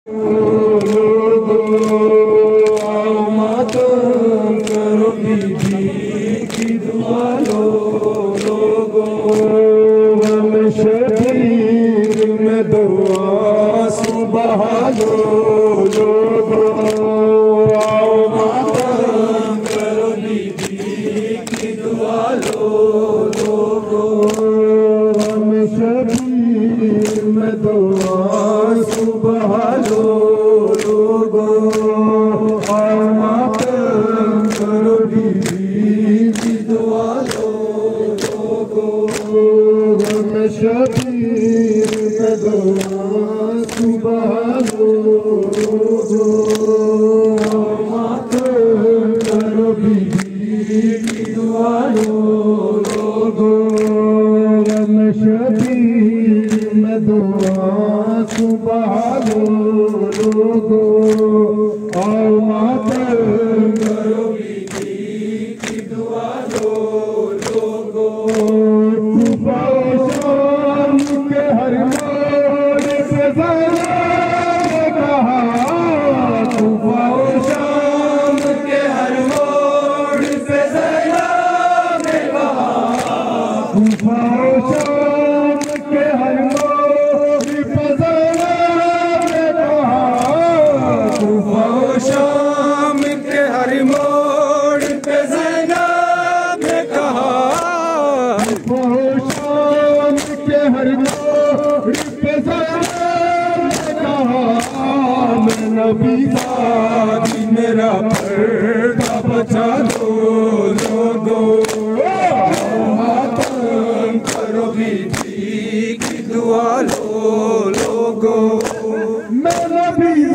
करो बीबी की दुआ लो लोगो, हम शबीर में दुआ सुबह लो लोगो, आओ मातम करो बीबी की दुआ लो लोगो, हम शबीर में दुआ सुबह लो लोगो, आओ मातम करो बीबी की दुआ लो लोगो, हम शबीर में दुआ सुबह लो लोगो, आओ मातम करो बीबी की दुआ लो लोगो, हम शबीर में दुआ सुबह लो लोगो, आओ मातम करो बीबी की दुआ लो लोगो, सुबह शाम के हर मोड़ पे ज़रा कहा, सुबह शाम के हर मोड़ पे ज़रा कहा, सुबह शाम के हर मोड़ पे ज़रा कहा, सुबह शाम के हर मोड़ पे ज़ैनब ने कहा, सुबह शाम के हर मोड़ पे ज़ैनब ने कहा, मैं नबी दादी मेरा पर्दा बचा दो लोगो, मातम करो बीबी की दुआ लो लोगो, मैं नबी